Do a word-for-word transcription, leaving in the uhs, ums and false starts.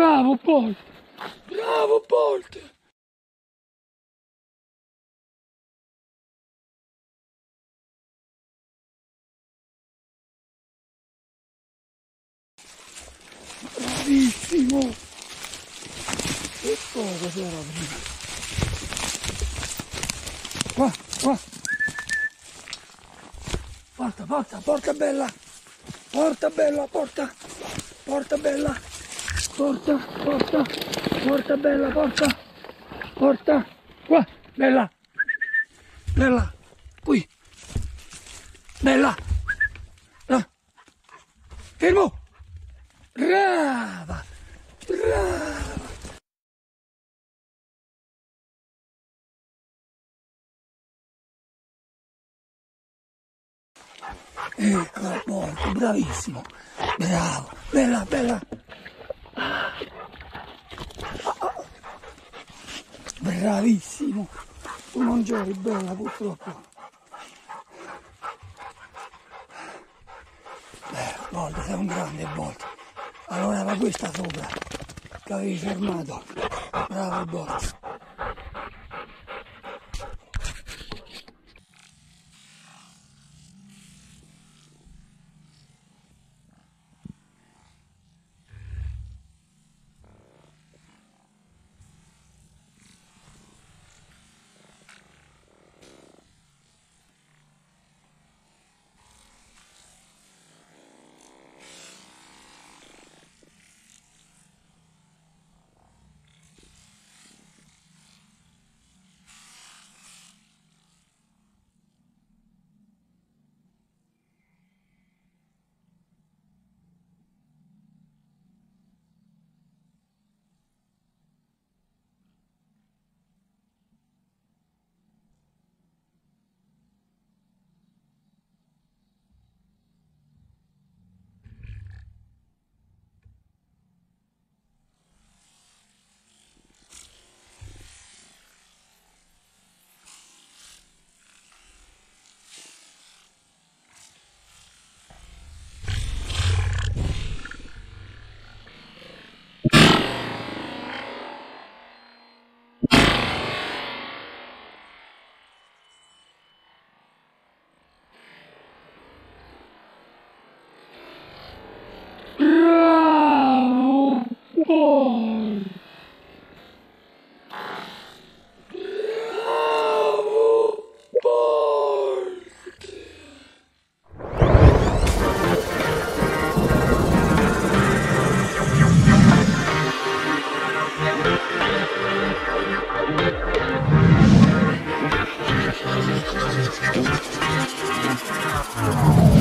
Bravo Bolt! Bravo Bolt! Bravissimo! Che poco c'era prima! Qua, qua! Porta, porta, porta bella! Porta bella, porta! Porta bella! Porta, porta! Porta bella, porta! Porta! Qua! Bella! Bella! Qui! Bella! Là! Fermo! Brava! Brava! Ecco, molto, bravissimo! Bravo! Bella, bella! Bravissimo! Tu non giochi bella purtroppo! Beh, Bolt, sei un grande Bolt! Allora va questa sopra, che avevi fermato. Bravo Bolt. Bravo Bolt! Bravo Bolt! Thank you.